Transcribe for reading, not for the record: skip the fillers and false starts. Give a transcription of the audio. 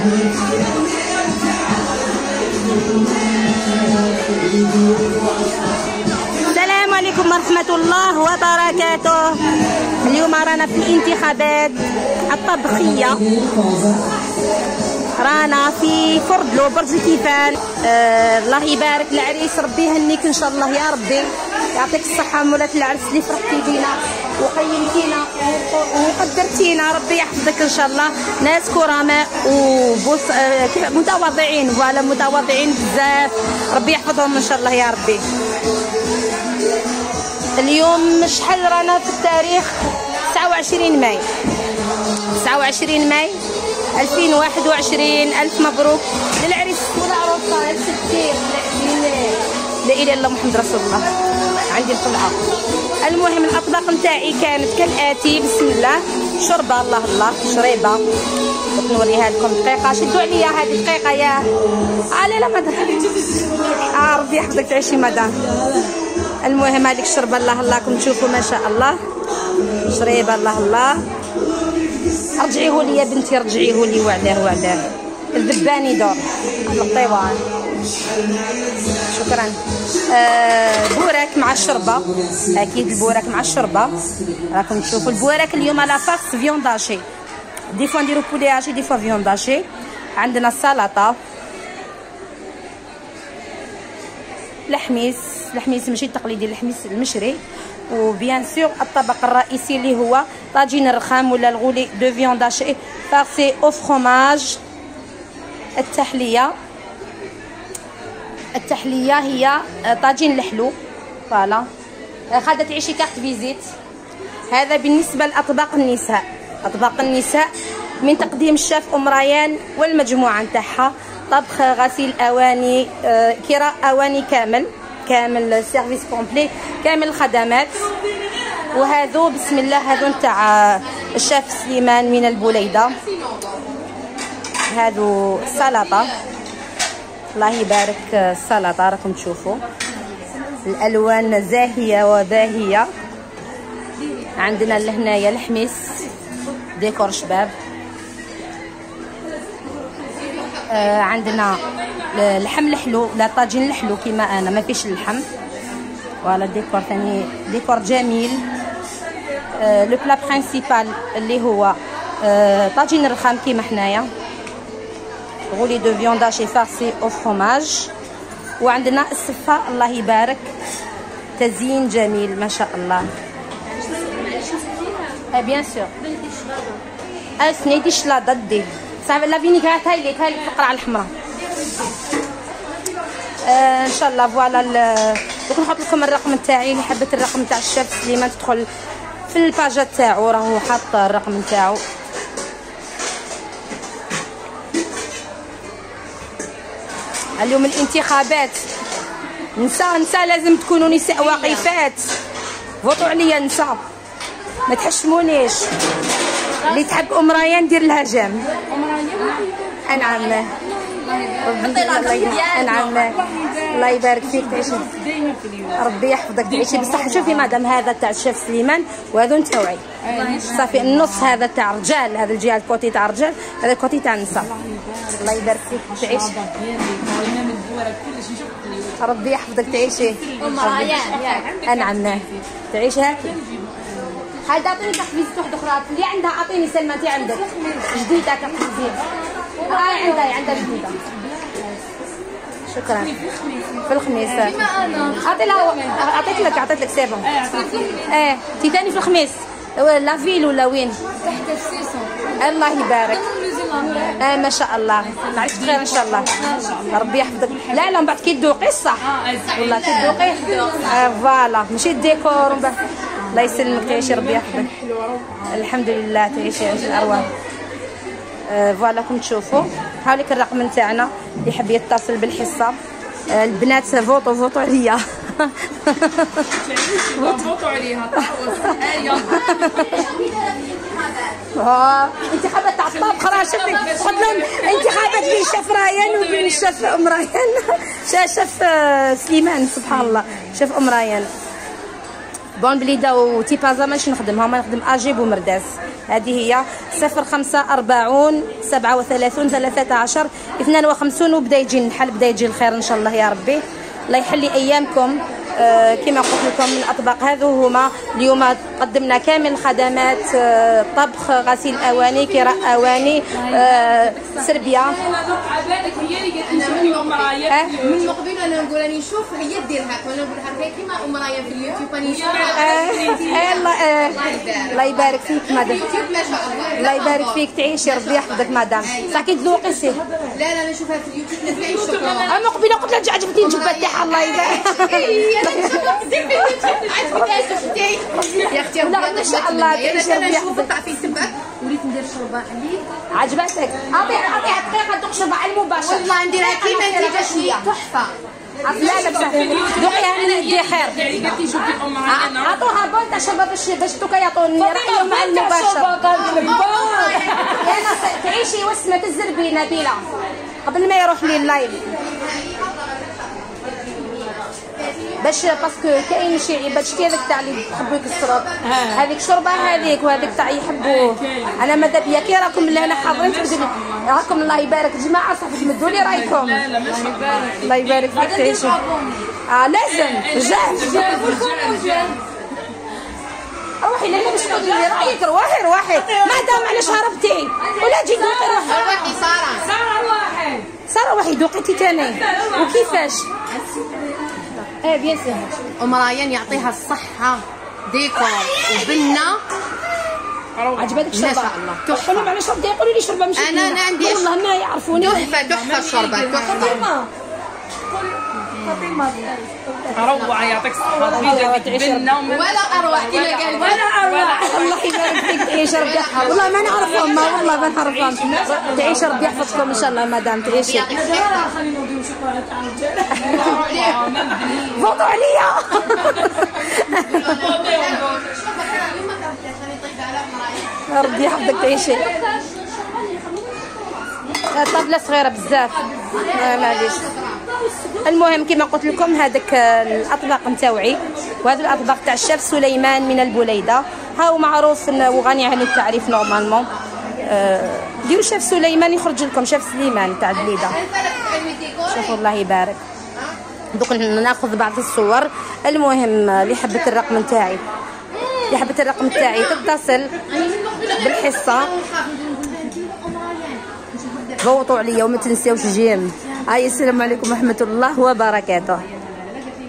السلام عليكم ورحمة الله وبركاته. اليوم رانا في الانتخابات الطبخية، رانا في فردلو برج الكيفان. الله يبارك العريس، ربي يهنيك ان شاء الله يا ربي، يعطيك الصحة مولات العرس اللي فرحتي بينا وقيمتينا وقدرتينا، ربي يحفظك ان شاء الله. ناس كرماء متواضعين، فوالا متواضعين بزاف، ربي يحفظهم ان شاء الله يا ربي. اليوم شحال رانا في التاريخ؟ 29 ماي 29 ماي 2021. الف مبروك للعريس والعروسه الستير. لا اله الا الله محمد رسول الله. عندي القلعه. المهم الاطباق نتاعي كانت كالاتي، بسم الله. شوربه، الله الله، شريبه نوريها لكم دقيقه. شدوا عليا هذه دقيقه يا علي لا مدام. ربي يحفظك تعيشي مدام. المهم هذيك الشربه الله الله، راكم تشوفوا ما شاء الله. شريبه الله الله. رجعيه لي يا بنتي، رجعيه لي. وعلاه وعلاه الذبان يدور الطيوان. شكرا. بوراك مع الشربه، اكيد البوراك مع الشربه. راكم تشوفوا البوراك اليوم على فاكس فيونداشي، دي فوا نديرو بولي هاشي، دي فوا فيونداشي. عندنا السلطه، الحميس ماشي التقليدي، الحميس المشري. وبيان سور الطبق الرئيسي اللي هو طاجين الرخام ولا الغولي دو فيوند هاشي فارسي او فروماج. التحليه هي طاجين الحلو، فوالا. خاده تعيشي كارت فيزيت. هذا بالنسبه لاطباق النساء. اطباق النساء من تقديم الشاف ام ريان والمجموعه نتاعها. طبخ، غسيل اواني، كراء اواني كامل سيرفيس كومبلي، كامل الخدمات. وهذو بسم الله هذو نتاع الشاف سليمان من البوليده. هذو سلطه، الله يبارك. السلطه راكم تشوفوا الالوان زاهيه وباهيه. عندنا لهنايا الحميس ديكور شباب. عندنا اللحم الحلو، لا طاجين الحلو كيما انا ما فيش اللحم، فوالا. ديكور ثاني ديكور جميل. لو بلا برينسيبال اللي هو طاجين الرخام كيما حنايا، غولي دو فيونداشي فارسي او فروماج. وعندنا السفه الله يبارك، تزيين جميل ما شاء الله. بيان سور سنيدي شلاضه دي صافي. لا فينيغرات هاي لك القرعه الحمراء ان شاء الله. فوالا دوك نحط لكم الرقم تاعي اللي حبت الرقم تاع الشاف سليمان تدخل في الباجا تاعو، راهو حاط الرقم تاعو. اليوم الانتخابات، نساء لازم تكونوا نساء واقفات. فوتوا عليا نساء، ما تحشمونيش. اللي تحب ام ريان دير لها جام. انعم انعم، الله يبارك فيك تعيشي، ربي يحفظك تعيشي بالصحه. شوفي مادام هذا تاع الشيف سليمان وهذا نتاوعي صافي. النص هذا تاع رجال، هذا الجهه الكوتي تاع رجال، هذا الكوتي تاع النساء. الله يبارك فيك تعيشي، ربي يحفظك تعيشي. انعم تعيشي هاكي. هذا اعطيني كارت فيزيت واحده اخرى اللي عندها، اعطيني سلمى انت عندك جديده كارت فيزيت. عندها جديده. شكرا. في الخميس عطيت لك سيفون. تي ثاني في الخميس لا فيل ولا وين؟ تحت السيسون. الله يبارك. ما شاء الله، نعيش بخير ان شاء الله، ربي يحفظك. لا من بعد كي تذوقي الصح والله كي تذوقي فوالا، ماشي الديكور. الله يسلمك تعيشي، ربي يحفظك. الحمد لله تعيشي عيش الارواح. فوالا كم تشوفوا هاوليك الرقم نتاعنا اللي يحب يتصل بالحصه. البنات فوتوا عليا. فوتوا عليها. انتخابات تاع الطبخ راه شفتك، قلت لهم انتخابات بين الشاف ريان وبين الشاف ام ريان. شاف سليمان سبحان الله، شاف ام ريان. بون بليده وتيبازا ماشي نخدمها، ما نخدم اجيب ومرداس. هذه هي 045 37 13 52 وبدا يجي النحل، بدا يجي الخير ان شاء الله يا ربي. الله يحلي ايامكم. كما قلت لكم من الاطباق هذو هما اليوم قدمنا كامل الخدمات، طبخ، غسيل اواني، كراء اواني، سربيا. من مقبل انا نقول راني نشوف هي ديرها، وانا نقول لها كيما ام رايا في اليوتيوب راني نشوف. الله يبارك فيك مدام، الله يبارك فيك، تعيشي ربي يحفظك مدام. صح كي تذوقي سي؟ لا انا نشوفها في اليوتيوب نزعي الشكر. انا قبيله قلت لها عجبتني الجبه تاعها الله يبارك. يا اختي ما شاء الله تعيشي ربي يحفظك. تعرفي سبعك وليت ندير شربه عليك عجبتك؟ اعطيها دقيقه دوق شربه على المباشر. والله نديرها كيما انت جاتني تحفه. لا لا بصح دوقيها من يدي خير. قلتي شوفي ام معانا عطوها بون تاع شربه باش توكا يعطوني رايهم مع المباشر. انا تعيشي وسمه الزربي نبيله قبل ما يروح لي اللايف، باش باسكو كاين شي عباد شتي هذاك تاع اللي يحبوا يكسروا هذيك شربه هذيك وهذيك تاع يحبوا. انا ماذا بيا كي راكم هنا حاضرين تبدلوا راكم الله يبارك جماعه صح تمدوا لي رايكم. الله يبارك فيك تعيشوا. لازم رجال روحي لهنا باش تقولي لي رايك. روحي مادام على شربتي ولا جي دوقي روحي ساره روحي دوقيتي تاني وكيفاش؟ بيان سير. ام ريان يعطيها الصحه ديكور وبنه. عجبتك الشربه؟ ما شاء الله تحفه. قولوا على شربتي يقولوا لي شربه مش انا عندي والله ما يعرفوني. تحفه الشربه تحفه. روعه يعطيك الصحه بنه ولا اروع كما قال ولا اروع. الله يبارك فيك تعيش ربي يحفظك. والله ما نعرفهم والله ما نعرفهم. تعيش ربي يحفظكم ان شاء الله مدام تعيشي. فوتوا عليا. ربي يحفظك تعيشي. طابله صغيره بزاف معليش. المهم كما قلت لكم هذاك الاطباق نتاوعي، وهذه الاطباق تاع الشيف سليمان من البليده. ها هو معروف وغني عن التعريف نورمالمون. ديروا شيف سليمان يخرج لكم شيف سليمان تاع البليده. شوفوا الله يبارك. دوك ناخذ بعض الصور. المهم اللي حبت الرقم نتاعي تتصل بالحصه. فوتوا عليا وما تنساوش جيم. السلام عليكم ورحمه الله وبركاته.